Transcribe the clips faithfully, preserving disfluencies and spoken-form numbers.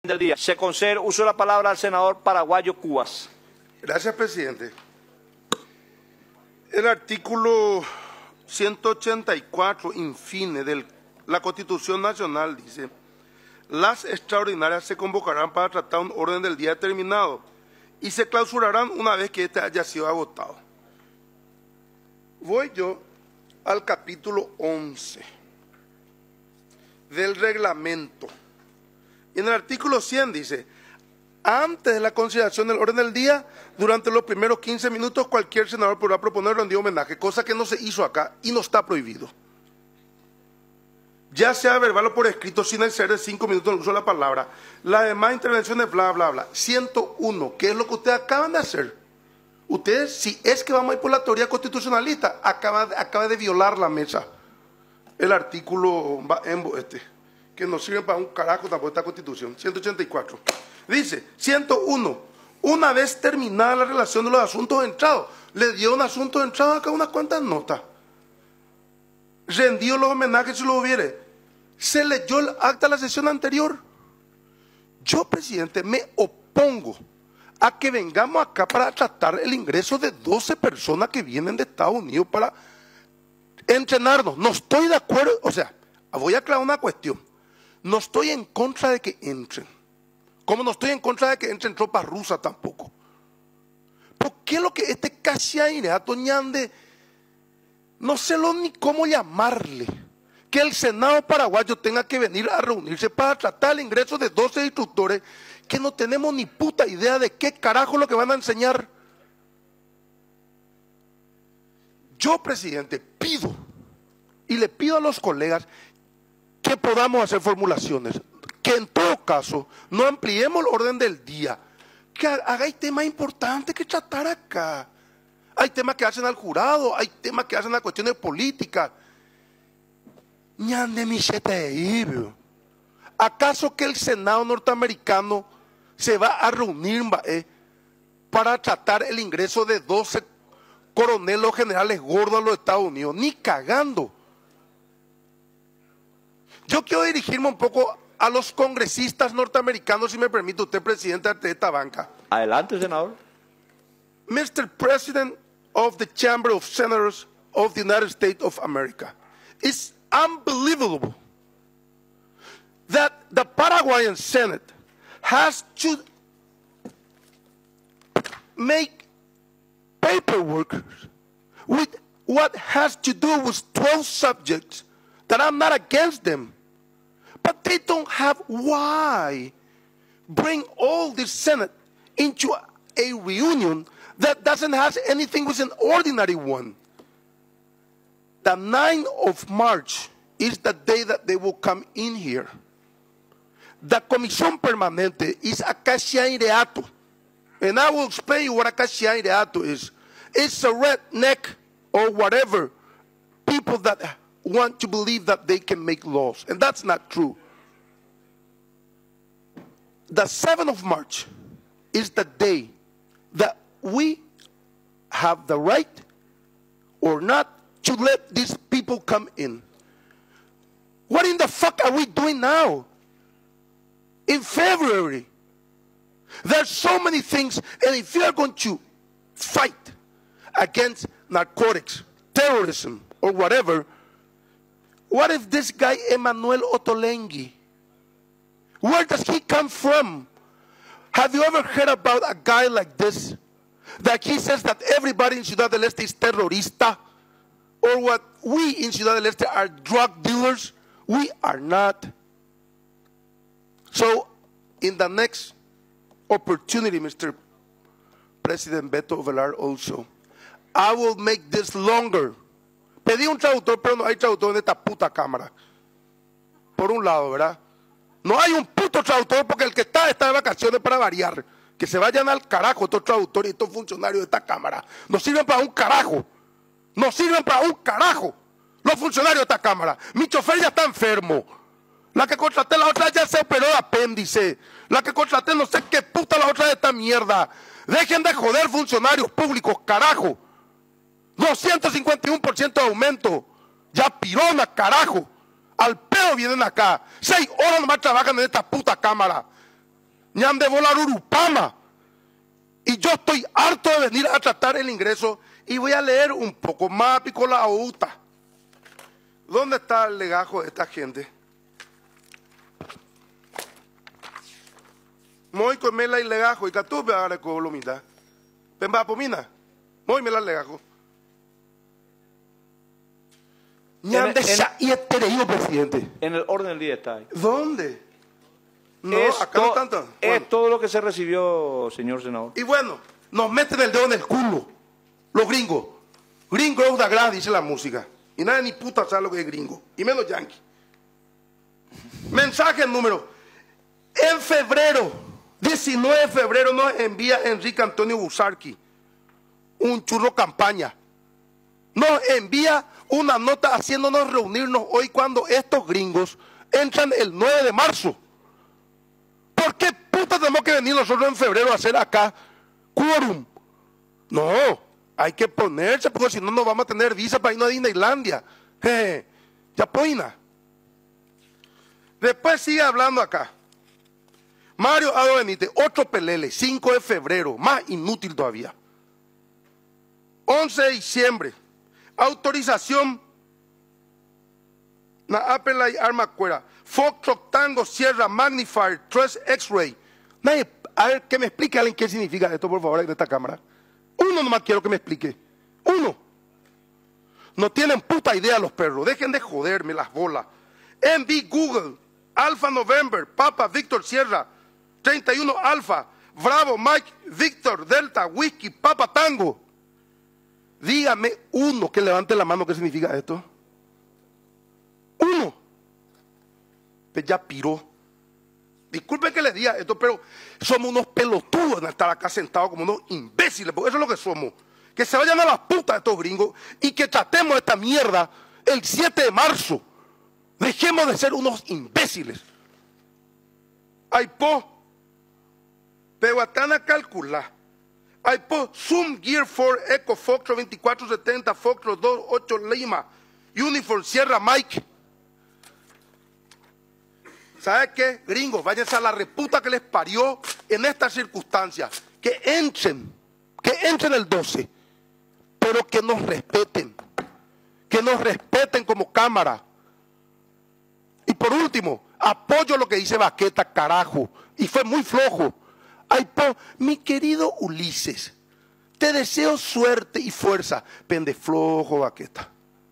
del día. Se concede uso de la palabra al senador paraguayo Cubas. Gracias, presidente. El artículo ciento ochenta y cuatro, infine, de la Constitución Nacional dice: las extraordinarias se convocarán para tratar un orden del día determinado y se clausurarán una vez que éste haya sido agotado. Voy yo al capítulo once del reglamento. Y en el artículo cien dice: antes de la consideración del orden del día, durante los primeros quince minutos, cualquier senador podrá proponer rendir homenaje, cosa que no se hizo acá y no está prohibido. Ya sea verbal o por escrito, sin exceder de cinco minutos el uso de la palabra. Las demás intervenciones, bla, bla, bla. ciento uno, ¿qué es lo que ustedes acaban de hacer? Ustedes, si es que vamos a ir por la teoría constitucionalista, acaba, acaba de violar la mesa. El artículo este, que no sirve para un carajo tampoco esta Constitución. ciento ochenta y cuatro. Dice, ciento uno, una vez terminada la relación de los asuntos de entrado, le dio un asunto de entrado acá unas cuantas notas. Rendió los homenajes si lo hubiere. Se leyó el acta de la sesión anterior. Yo, presidente, me opongo a que vengamos acá para tratar el ingreso de doce personas que vienen de Estados Unidos para entrenarnos. No estoy de acuerdo, o sea, voy a aclarar una cuestión. No estoy en contra de que entren. Como no estoy en contra de que entren tropas rusas tampoco. ¿Por qué lo que este Cachaireato ñande, no sé lo ni cómo llamarle, que el Senado paraguayo tenga que venir a reunirse para tratar el ingreso de doce instructores que no tenemos ni puta idea de qué carajo lo que van a enseñar? Yo, presidente, pido, y le pido a los colegas que podamos hacer formulaciones, que en todo caso no ampliemos el orden del día, que hagáis temas importantes que tratar acá. Hay temas que hacen al jurado, hay temas que hacen a cuestiones políticas. Ñande michete, ¿acaso que el Senado norteamericano se va a reunir eh, para tratar el ingreso de doce coroneles o generales gordos a los Estados Unidos? Ni cagando. Yo quiero dirigirme un poco a los congresistas norteamericanos, si me permite usted, presidente, de esta banca. Adelante, senador. mister President of the Chamber of Senators of the United States of America, it's unbelievable that the Paraguayan Senate has to make paperwork with what has to do with twelve subjects that I'm not against them. But they don't have why bring all the Senate into a reunion that doesn't have anything with an ordinary one. The ninth of March is the day that they will come in here. The Comisión Permanente is a Cachaireato. And I will explain you what a Cachaireato is. It's a redneck or whatever people that want to believe that they can make laws. And that's not true. The seventh of March is the day that we have the right or not to let these people come in. What in the fuck are we doing now? In February. There's so many things, and if you are going to fight against narcotics, terrorism, or whatever, what if this guy Emmanuel Ottolenghi, where does he come from? Have you ever heard about a guy like this? That he says that everybody in Ciudad del Este is terrorista, or what we in Ciudad del Este are drug dealers? We are not. So, in the next opportunity, Mister President Beto Velar, also, I will make this longer. Pedí un traductor, pero no hay traductor en esta puta cámara. Por un lado, ¿verdad? No hay un puto traductor porque el que está está de vacaciones para variar. Que se vayan al carajo estos traductores y estos funcionarios de esta cámara. No sirven para un carajo. No sirven para un carajo los funcionarios de esta cámara. Mi chofer ya está enfermo. La que contraté la otra ya se operó de apéndice. La que contraté no sé qué puta la otra de esta mierda. Dejen de joder funcionarios públicos, carajo. doscientos cincuenta y uno por ciento de aumento. Ya pirona, carajo. Al pedo vienen acá. Seis horas nomás trabajan en esta puta cámara. ñande volar Urupama. Y yo estoy harto de venir a tratar el ingreso y voy a leer un poco más picola auta. ¿Dónde está el legajo de esta gente? Muy con mela y legajo y catube ahora con lo mitad. Pemba pomina. Muy mela legajo. Ñande y este presidente. En el orden del día está ahí. ¿Dónde? No, es acá no tanto. Es Bueno. todo lo que se recibió, señor senador. Y bueno, nos meten el dedo en el culo. Los gringos. Gringo da gratis, dice la música. Y nadie ni puta sabe lo que es gringo. Y menos yankee. Mensaje número. En febrero, diecinueve de febrero, nos envía Enrique Antonio Busarqui un churro campaña. Nos envía una nota haciéndonos reunirnos hoy cuando estos gringos entran el nueve de marzo. ¿Por qué puta tenemos que venir nosotros en febrero a hacer acá quórum? No, hay que ponerse porque si no, no vamos a tener visa para irnos a Disneylandia. Jeje, ya poina. Después sigue hablando acá. Mario Ado Benítez, otro pelele, cinco de febrero, más inútil todavía. once de diciembre, autorización. Na Apple y Arma Cuera. Foxtrot Tango Sierra Magnifier tres X-Ray. Nadie, a ver, que me explique alguien qué significa esto, por favor, de esta cámara. Uno nomás quiero que me explique. Uno. No tienen puta idea los perros. Dejen de joderme las bolas. M B Google, Alpha November, Papa Víctor Sierra, treinta y uno Alpha, Bravo Mike, Víctor Delta, Whisky, Papa Tango. Dígame uno que levante la mano qué significa esto. Uno. Pues ya piró. Disculpen que les diga esto, pero somos unos pelotudos en estar acá sentados como unos imbéciles, porque eso es lo que somos. Que se vayan a las putas estos gringos y que tratemos esta mierda el siete de marzo. Dejemos de ser unos imbéciles. Aipo, Pehuatana calcula. Aipo, Zoom Gear cuatro Eco Foxtrot veinticuatro setenta Foxtrot dos ocho Lima, Uniform Sierra Mike. ¿Sabe qué? Gringos, váyanse a la reputa que les parió en estas circunstancias. Que entren, que entren el doce, pero que nos respeten. Que nos respeten como cámara. Y por último, apoyo lo que dice Baqueta, carajo. Y fue muy flojo. Ay, po, mi querido Ulises, te deseo suerte y fuerza. Pende flojo, Baqueta.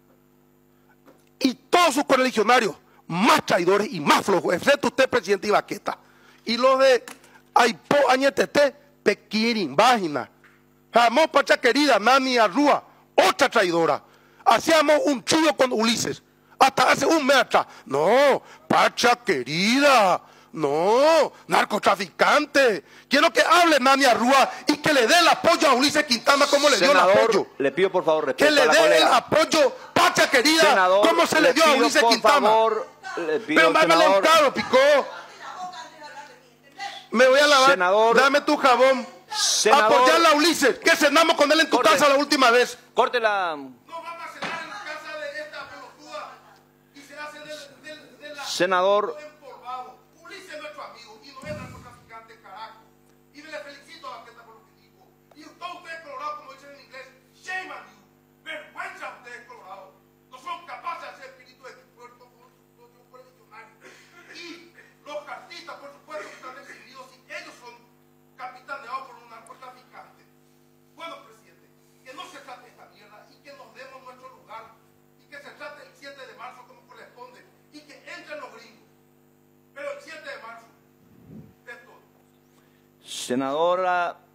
Y todos sus correligionarios, más traidores y más flojos, excepto usted, presidente Ibaqueta. Y los de Aipo, Añetete, Pequirin, Vágina, Jamón, Pacha Querida, Nani Arrúa, otra traidora. Hacíamos un chulo con Ulises, hasta hace un mes atrás. No, Pacha Querida, no, narcotraficante. Quiero que hable Nani Arrúa y que le dé el apoyo a Ulises Quintana como le dio el apoyo. Le pido por favor respeto que le a la dé colega. el apoyo, Pacha Querida, Senador, como se le, le dio a pido, Ulises por Quintana. favor, le pido, pero mándale senador, un caro, picó. Me voy a lavar. Senador, dame tu jabón. senador, Apoyarla a Ulises, que cenamos con él en tu corte, casa la última vez. Corte la... No vamos a cenar en la casa de esta pelotuda y se hace de, de, de la... Senador, empolvado. Ulises es nuestro amigo y no es narcotraficante, carajo. Y le felicito a Baqueta por lo que dijo. Y todos ustedes colorados, como dicen en inglés, shame on you. Vergüenza a ustedes colorados. No son capaces de hacer espíritu de puerto con los correligionarios. Y los cartistas, por supuesto, que están exiliados y ellos son capitaneados por un narcotraficante. Bueno, presidente, que no se trate esta mierda y que nos demos nuestro lugar y que se trate el siete de marzo como corresponde y que entren los gringos. Pero el siete de marzo es todo. senadora